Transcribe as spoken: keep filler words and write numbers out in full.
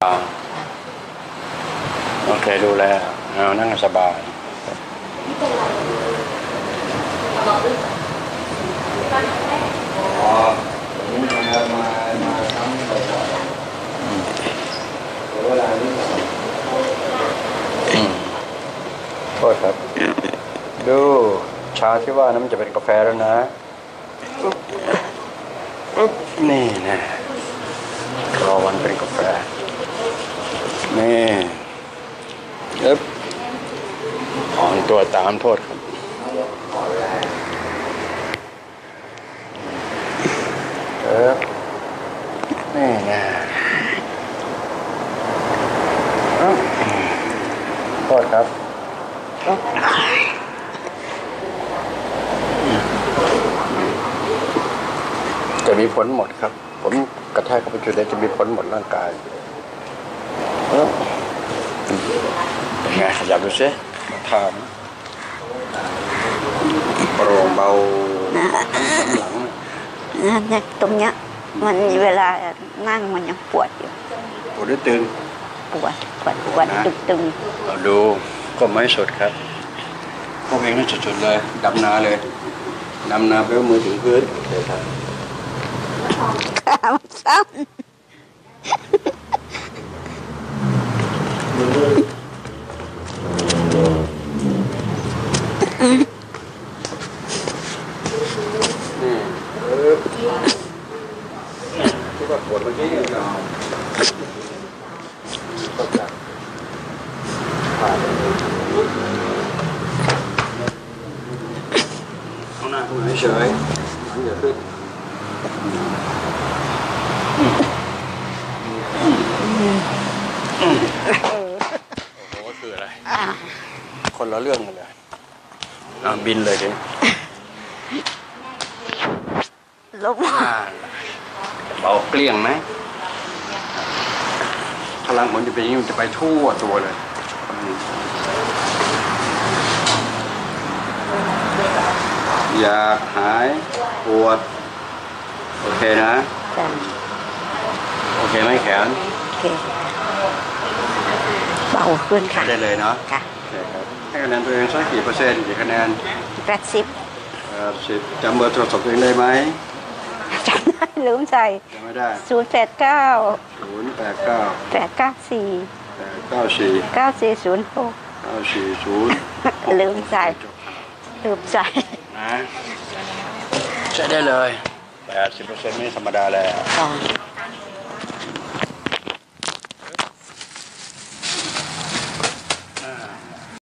โอเคดูแลเอานั่งสบายอ๋อผมมามามาทำบ่อยๆเวลานี้โทษครับดูชาที่ว่านั้นมันจะเป็นกาแฟแล้วนะนี่นะรอวันเป็นกาแฟนี่เอ๊บอ่อนตัวตามโทษครับเอ๊บนี่นะโทษครับจะมีผลหมดครับผมกระแทกเข้าไปจุดนี้จะมีผลหมดร่างกายเป็นไงขยับดูสิทางโปร่งเบาหลังเนี่ยตรงเนี้ยมันเวลานั่งมันยังปวดอยู่ปวดหรือตึงปวดปวดปวดตึงตึงเราดูก็ไม่สุดครับพวกเองนั่นสุดๆเลยดำนาเลยดำนาไปเอามือถึงพื้นเลยครับขามันสั้นที่ว่าปวดเมื่อกี้เนี่ยเราก็จะผ่านเอาหน้าขึ้นเฉยๆหลังอย่าขึ้นโอ้โหคืออะไรคนละเรื่องกันเลยบินเลยทีลมเบาเกลี้ยงไหมพลังมันจะเป็นอย่างนี้มันจะไปทั่วตัวเลยอยากหายปวดโอเคนะโอเคไหมแขนโอเคเบาขึ้นค่ะได้เลยเนาะค่ะให้คะแนนตัวเองสักกี่เปอร์เซ็นต์กี่คะแนนแปดสิบแปดสิบจำเบอร์โทรศัพท์ตัวเองได้ไหมจำได้ลืมใส่จำไม่ได้ศูนย์แปดเก้าศูนย์แปดเก้าแปดเก้าสี่แปดเก้าสี่เก้าสี่ศูนย์หกเก้าสี่ศูนย์ลืมใส่ลืมใส่นะใช้ได้เลยแปดสิบเปอร์เซ็นต์ไม่ธรรมดาแล้ว